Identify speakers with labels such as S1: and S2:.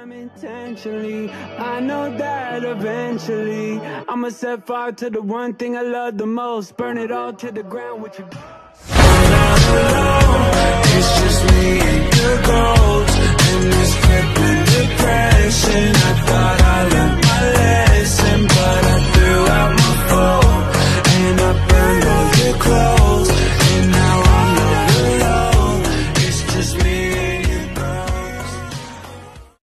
S1: them intentionally. I know that eventually I'ma set fire to the one thing I love the most. Burn it all to the ground with you. I'm not alone, it's just me and your ghost in this crib.